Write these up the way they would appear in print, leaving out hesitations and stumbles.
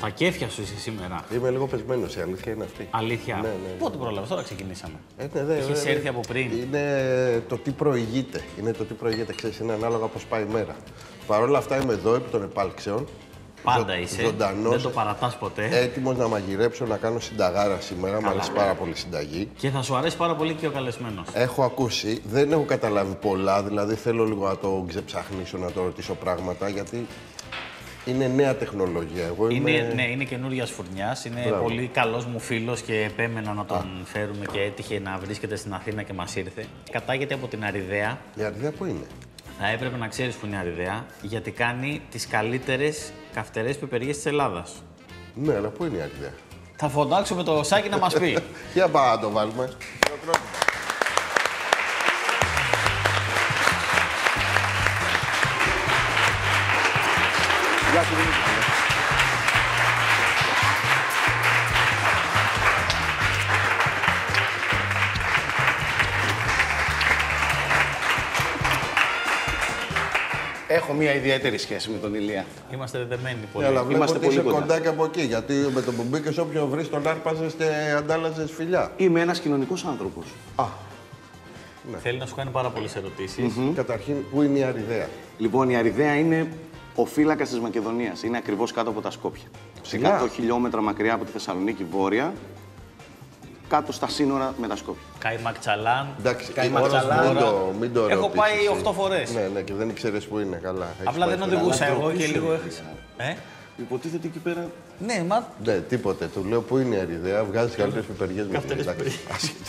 Στα κέφια σου είσαι σήμερα. Είμαι λίγο πεσμένος, η αλήθεια είναι αυτή. Αλήθεια. Ναι. Πότε πρόλαβες, τώρα ξεκινήσαμε. Ναι, Έχεις έρθει από πριν. Είναι το τι προηγείται. Ξέρεις, είναι ανάλογα πώς πάει η μέρα. Παρ' όλα αυτά είμαι εδώ επί των επάλξεων. Πάντα είσαι. Ζωντανός, δεν το παρατάς ποτέ. Έτοιμος να μαγειρέψω, να κάνω συνταγάρα σήμερα. Μ' αρέσει πάρα πολύ η συνταγή. Και θα σου αρέσει πάρα πολύ και ο καλεσμένος. Έχω ακούσει, δεν έχω καταλάβει πολλά, δηλαδή θέλω λίγο να το ξεψαχνίσω, να το ρωτήσω πράγματα, γιατί είναι νέα τεχνολογία. Είναι καινούργια φουρνιάς, είναι πολύ καλός μου φίλος και επέμενα να τον φέρουμε και έτυχε να βρίσκεται στην Αθήνα και μας ήρθε. Κατάγεται από την Αριδαία. Η Αριδαία πού είναι? Θα έπρεπε να ξέρεις που είναι η Αριδαία, γιατί κάνει τις καλύτερες καυτερές πιπεριές της Ελλάδας. Ναι, αλλά πού είναι η Αριδαία? Θα φωνάξουμε το Σάκη να μας πει. Για πάμε να το βάλουμε. Γεια σου, Δημήτρη. Έχω μια ιδιαίτερη σχέση με τον Ηλία. Είμαστε δεδεμένοι πολύ. Αλλά βλέπω Είμαστε ότι πολύ είσαι κοντά. κοντά και από εκεί, γιατί με το που μπήκες όποιον βρεις τον άρπαζες και αντάλλαζες φιλιά. Είμαι ένας κοινωνικός άνθρωπος. Θέλει να σου κάνει πάρα πολλές ερωτήσεις. Καταρχήν, πού είναι η Αριδαία? Λοιπόν, η Αριδαία είναι ο φύλακας της Μακεδονίας. Είναι ακριβώς κάτω από τα Σκόπια. Σε 100 χιλιόμετρα μακριά από τη Θεσσαλονίκη βόρεια, κάτω στα σύνορα με τα Σκόπια. Καϊμάκ Τσαλάν. Εντάξει, μην το Έχω ρωτήσεις, πάει εσύ. 8 φορές. Ναι, και δεν ήξερες που είναι, καλά. Έχεις Απλά πάει δεν στο- οδηγούσα Αλλά εγώ το και πού λίγο σου έχεις. Υποτίθεται εκεί πέρα. Ναι, μα Ναι, τίποτε. Του λέω πού είναι η Αριδαία, βγάζει καλύτερες πιπεριές με Καυτερές την. πιπεριές.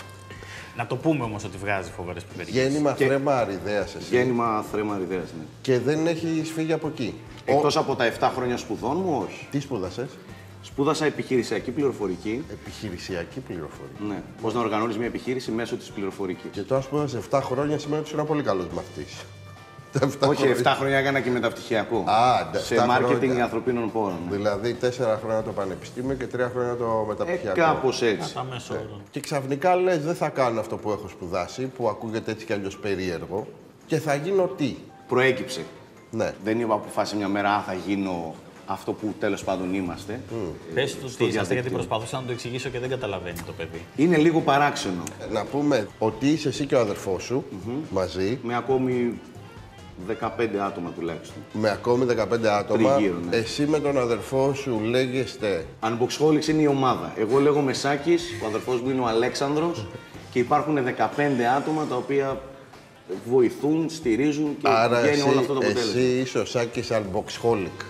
να το πούμε όμως ότι βγάζει φοβερές πιπεριές. Γέννημα θρέμα Αριδαίας εσύ. Γέννημα θρέμα Αριδαίας, ναι. Και δεν έχεις φύγει από εκεί. Εκτός από τα 7 χρόνια σπουδών μου, όχι. Τι σπούδασες? Σπούδασα επιχειρησιακή πληροφορική. Επιχειρησιακή πληροφορία. Ναι. Πώς να οργανώνεις μια επιχείρηση μέσω της πληροφορικής. Και τώρα σπούδασες 7 χρόνια, σημαίνει ότι είσαι ένα πολύ καλός μαθητής. Τα 7 Όχι, χρόνια. 7 χρόνια έκανα και μεταπτυχιακό. Σε 7 μάρκετινγκ χρόνια. ανθρωπίνων πόρων. Ναι. Δηλαδή 4 χρόνια το πανεπιστήμιο και 3 χρόνια το μεταπτυχιακό. Κάπως έτσι. Τα μέσο όρο. Και ξαφνικά λες δεν θα κάνω αυτό που έχω σπουδάσει, που ακούγεται έτσι κι αλλιώς περίεργο, και θα γίνω τι? Προέκυψε. Ναι. Δεν είπα αποφάσισε μια μέρα, θα γίνω αυτό που τέλος πάντων είμαστε. Πες του τι είσαστε, γιατί διαδίκτυο. προσπαθούσα να το εξηγήσω και δεν καταλαβαίνει το παιδί. Είναι λίγο παράξενο. Να πούμε ότι είσαι εσύ και ο αδερφός σου μαζί, Με ακόμη 15 άτομα τουλάχιστον. με ακόμη 15 άτομα. Τριγύρω, ναι. Εσύ με τον αδερφό σου λέγεστε. Unboxholics είναι η ομάδα. Εγώ λέγομαι Σάκης, ο αδερφός μου είναι ο Αλέξανδρος και υπάρχουν 15 άτομα τα οποία βοηθούν, στηρίζουν και Άρα βγαίνει όλο αυτό το αποτέλεσμα. εσύ είσαι ο Σάκης Unboxholic.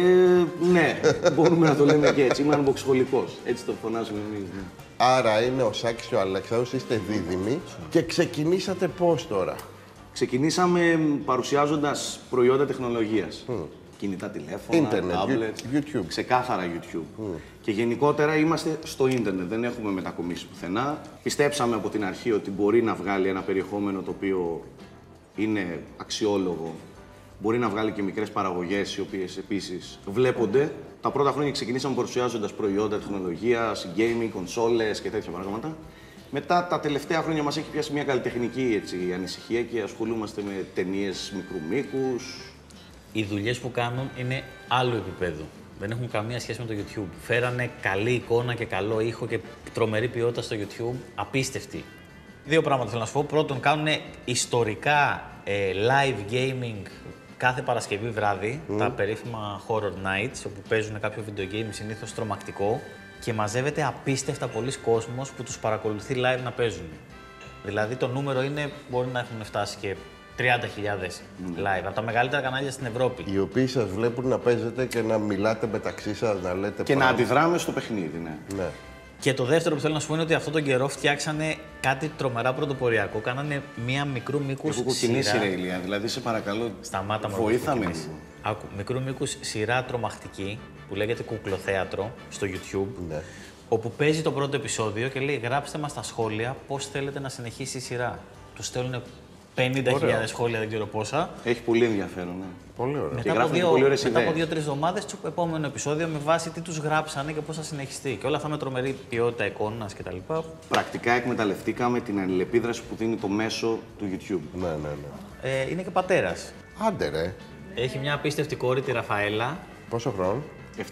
Ναι, μπορούμε να το λέμε και έτσι. Είμαι unboxholic. Έτσι το φωνάζουμε εμείς. Ναι. Άρα είναι ο Σάκης και ο Αλέξανδρος, είστε δίδυμοι και ξεκινήσατε πώς τώρα? Ξεκινήσαμε παρουσιάζοντας προϊόντα τεχνολογίας. Κινητά τηλέφωνα, Ίντερνετ, tablets, YouTube. ξεκάθαρα YouTube. Και γενικότερα είμαστε στο ίντερνετ, δεν έχουμε μετακομίσει πουθενά. Πιστέψαμε από την αρχή ότι μπορεί να βγάλει ένα περιεχόμενο το οποίο είναι αξιόλογο. Μπορεί να βγάλει και μικρές παραγωγές, οι οποίες επίσης βλέπονται. Τα πρώτα χρόνια ξεκινήσαμε παρουσιάζοντας προϊόντα τεχνολογίας, gaming, κονσόλες και τέτοια πράγματα. Μετά τα τελευταία χρόνια μας έχει πιάσει μια καλλιτεχνική ανησυχία και ασχολούμαστε με ταινίες μικρού μήκους. Οι δουλειές που κάνουν είναι άλλου επίπεδου. Δεν έχουν καμία σχέση με το YouTube. Φέρανε καλή εικόνα και καλό ήχο και τρομερή ποιότητα στο YouTube. Απίστευτη. Δύο πράγματα θέλω να σου πω. Πρώτον, κάνουν ιστορικά live gaming κάθε Παρασκευή βράδυ. Τα περίφημα Horror Nights, όπου παίζουν κάποιο video game συνήθως τρομακτικό. Και μαζεύεται απίστευτα πολλοί κόσμος που τους παρακολουθεί live να παίζουν. Δηλαδή το νούμερο είναι, μπορεί να έχουν φτάσει και 30.000 live, από τα μεγαλύτερα κανάλια στην Ευρώπη. Οι οποίοι σας βλέπουν να παίζετε και να μιλάτε μεταξύ σας, να λέτε Και να πράγματα. αντιδράμε στο παιχνίδι, ναι. Ναι. Και το δεύτερο που θέλω να σου πω είναι ότι αυτόν τον καιρό φτιάξανε κάτι τρομερά πρωτοποριακό. Κάνανε μία μικρού μήκους Έχω κοκκινήσει, σειρά. ρε Ηλία, δηλαδή σε παρακαλώ. Σταμάτα μου. Βοήθαμε κοκκινήσει. λίγο. Άκου, μικρού μήκους σειρά τρομακτική που λέγεται Κουκλοθέατρο στο YouTube. Ναι. Όπου παίζει το πρώτο επεισόδιο και λέει: γράψτε μας στα σχόλια πώς θέλετε να συνεχίσει η σειρά. Του στέλνουν 50.000 σχόλια, δεν ξέρω πόσα. Έχει πολύ ενδιαφέρον, ναι. Πολύ ωραία. Μετά από, γράφουν και πολύ ωραίες μετά από ιδέες. 2-3 εβδομάδες, το επόμενο επεισόδιο με βάση τι τους γράψανε και πώς θα συνεχιστεί. Και όλα αυτά με τρομερή ποιότητα εικόνας κτλ. Πρακτικά εκμεταλλευτήκαμε την αλληλεπίδραση που δίνει το μέσο του YouTube. Ναι, ναι, ναι. Είναι και πατέρας. Άντε ρε. Έχει μια απίστευτη κόρη, τη Ραφαέλα. Πόσο χρόνο? 7.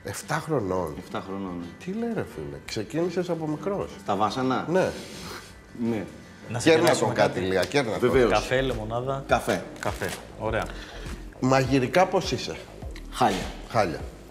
7 χρονών. 7 χρονών. Ναι. Τι λέει ρε φίλε, ξεκίνησες από μικρός. Τα βάσανα. Ναι. Ναι. Να σε Κέρνα κεράσουμε τον κάτι, Λία, κέρνα τον. Βεβαίως. Καφέ, λεμονάδα. Καφέ. Καφέ. Ωραία. Μαγειρικά πώς είσαι? Χάλια. Χάλια.